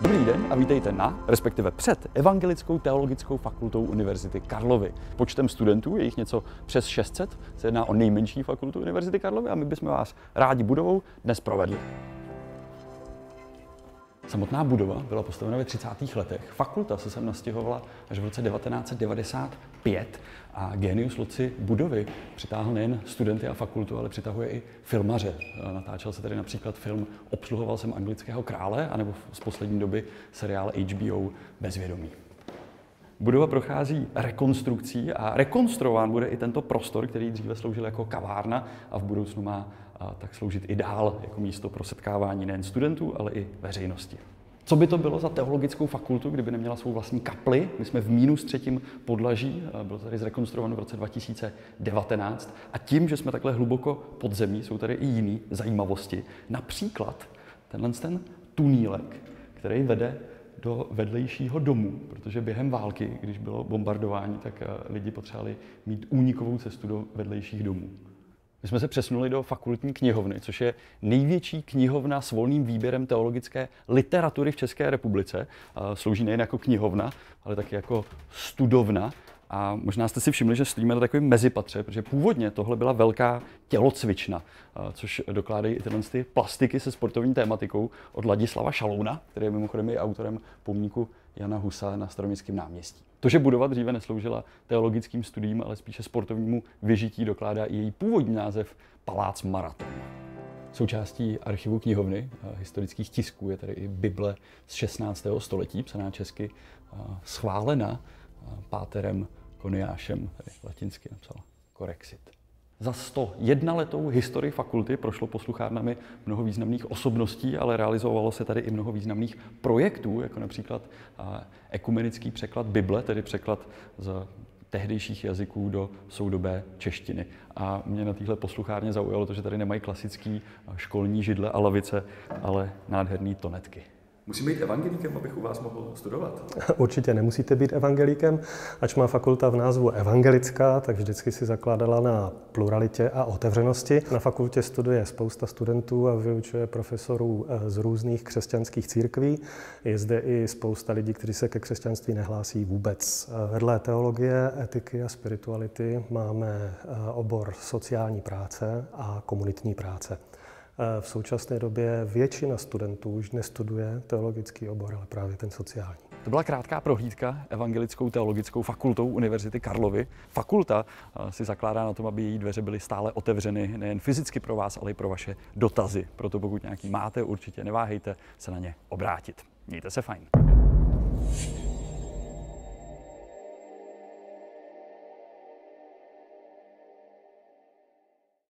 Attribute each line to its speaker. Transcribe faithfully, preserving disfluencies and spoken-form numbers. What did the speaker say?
Speaker 1: Dobrý den a vítejte na, respektive před Evangelickou teologickou fakultou Univerzity Karlovy. Počtem studentů je jich něco přes šest set, se jedná o nejmenší fakultu Univerzity Karlovy a my bychom vás rádi budovou dnes provedli. Samotná budova byla postavena ve třicátých letech. Fakulta se sem nastěhovala až v roce devatenáct set devadesát pět a genius loci budovy přitáhl nejen studenty a fakultu, ale přitahuje i filmaře. Natáčel se tady například film Obsluhoval jsem anglického krále, anebo z poslední doby seriál H B O Bezvědomí. Budova prochází rekonstrukcí a rekonstruován bude i tento prostor, který dříve sloužil jako kavárna a v budoucnu má a tak sloužit i dál jako místo pro setkávání nejen studentů, ale i veřejnosti. Co by to bylo za teologickou fakultu, kdyby neměla svou vlastní kapli? My jsme v mínus třetím podlaží, byl tady zrekonstruovan v roce dva tisíce devatenáct a tím, že jsme takhle hluboko pod zemí, jsou tady i jiné zajímavosti. Například tenhle ten tunílek, který vede do vedlejšího domu, protože během války, když bylo bombardování, tak lidi potřebovali mít únikovou cestu do vedlejších domů. My jsme se přesunuli do fakultní knihovny, což je největší knihovna s volným výběrem teologické literatury v České republice. Slouží nejen jako knihovna, ale taky jako studovna. A možná jste si všimli, že stojíme na takovém mezipatře, protože původně tohle byla velká tělocvična, což dokládají i tyhle ty plastiky se sportovní tématikou od Ladislava Šalouna, který je mimochodem i autorem pomníku Jana Husa na Staroměstském náměstí. To, že budova dříve nesloužila teologickým studiím, ale spíše sportovnímu vyžití, dokládá i její původní název Palác Maraton. Součástí archivu knihovny historických tisků je tady i Bible z šestnáctého století, psaná česky, schválena páterem Koniášem, tady latinsky napsal Korexit. Za sto jedna letou historii fakulty prošlo posluchárnami mnoho významných osobností, ale realizovalo se tady i mnoho významných projektů, jako například ekumenický překlad Bible, tedy překlad z tehdejších jazyků do soudobé češtiny. A mě na téhle posluchárně zaujalo to, že tady nemají klasický školní židle a lavice, ale nádherný tonetky. Musím být evangelíkem, abych u vás mohl studovat?
Speaker 2: Určitě nemusíte být evangelíkem, ač má fakulta v názvu evangelická, tak vždycky si zakládala na pluralitě a otevřenosti. Na fakultě studuje spousta studentů a vyučuje profesorů z různých křesťanských církví. Je zde i spousta lidí, kteří se ke křesťanství nehlásí vůbec. Vedle teologie, etiky a spirituality máme obor sociální práce a komunitní práce. V současné době většina studentů už nestuduje teologický obor, ale právě ten sociální.
Speaker 1: To byla krátká prohlídka Evangelickou teologickou fakultou Univerzity Karlovy. Fakulta si zakládá na tom, aby její dveře byly stále otevřeny nejen fyzicky pro vás, ale i pro vaše dotazy. Proto pokud nějaký máte, určitě neváhejte se na ně obrátit. Mějte se fajn.